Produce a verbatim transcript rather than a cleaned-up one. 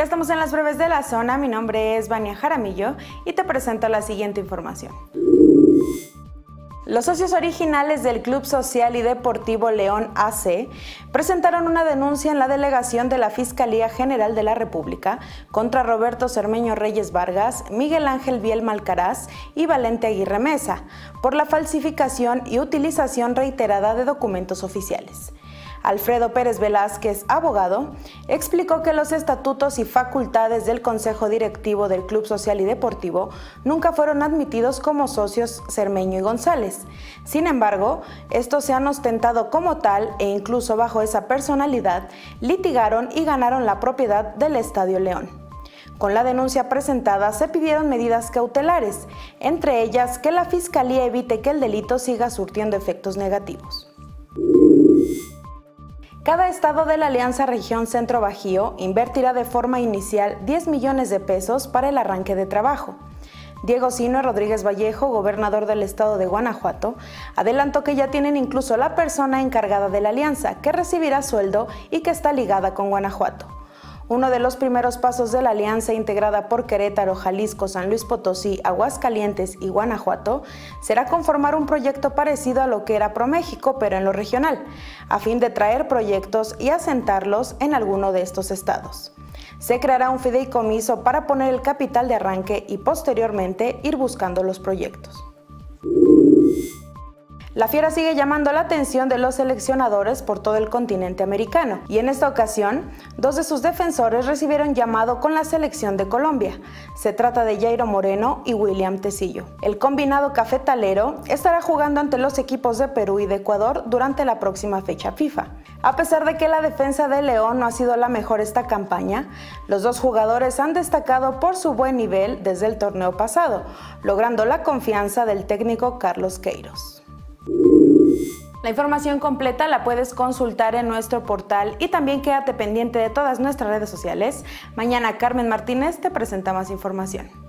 Ya estamos en las breves de la zona, mi nombre es Vania Jaramillo y te presento la siguiente información. Los socios originales del Club Social y Deportivo León A C presentaron una denuncia en la delegación de la Fiscalía General de la República contra Roberto Cermeño Reyes Vargas, Miguel Ángel Biel Malcaraz y Valente Aguirre Mesa por la falsificación y utilización reiterada de documentos oficiales. Alfredo Pérez Velázquez, abogado, explicó que los estatutos y facultades del Consejo Directivo del Club Social y Deportivo nunca fueron admitidos como socios Cermeño y González. Sin embargo, estos se han ostentado como tal e incluso bajo esa personalidad, litigaron y ganaron la propiedad del Estadio León. Con la denuncia presentada se pidieron medidas cautelares, entre ellas que la Fiscalía evite que el delito siga surtiendo efectos negativos. Cada estado de la Alianza Región Centro Bajío invertirá de forma inicial diez millones de pesos para el arranque de trabajo. Diego Sino Rodríguez Vallejo, gobernador del estado de Guanajuato, adelantó que ya tienen incluso la persona encargada de la alianza, que recibirá sueldo y que está ligada con Guanajuato. Uno de los primeros pasos de la alianza, integrada por Querétaro, Jalisco, San Luis Potosí, Aguascalientes y Guanajuato, será conformar un proyecto parecido a lo que era ProMéxico, pero en lo regional, a fin de traer proyectos y asentarlos en alguno de estos estados. Se creará un fideicomiso para poner el capital de arranque y posteriormente ir buscando los proyectos. La Fiera sigue llamando la atención de los seleccionadores por todo el continente americano y en esta ocasión, dos de sus defensores recibieron llamado con la selección de Colombia. Se trata de Jairo Moreno y William Tecillo. El combinado cafetalero estará jugando ante los equipos de Perú y de Ecuador durante la próxima fecha FIFA. A pesar de que la defensa de León no ha sido la mejor esta campaña, los dos jugadores han destacado por su buen nivel desde el torneo pasado, logrando la confianza del técnico Carlos Queiroz. La información completa la puedes consultar en nuestro portal y también quédate pendiente de todas nuestras redes sociales. Mañana Carmen Martínez te presenta más información.